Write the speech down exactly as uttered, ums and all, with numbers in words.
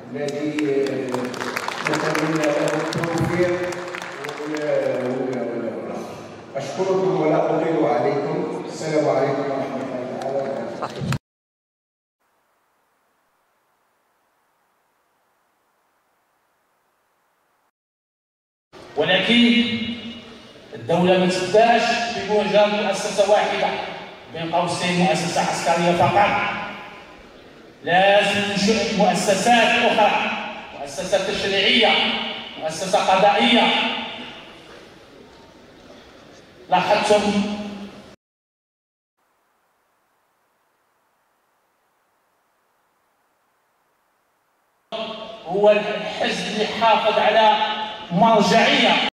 الذي نتمنى له التوفيق والرضا. أشكركم ولا أطيل عليكم. السلام عليكم ورحمة الله تعالى وبركاته. ولكن الدولة ما تبداش بموجب مؤسسة واحدة بين قوسين مؤسسة عسكرية فقط. لازم ننشئ مؤسسات أخرى، مؤسسة تشريعية، مؤسسة قضائية. لاحظتم هو الحزب اللي حافظ على مرجعية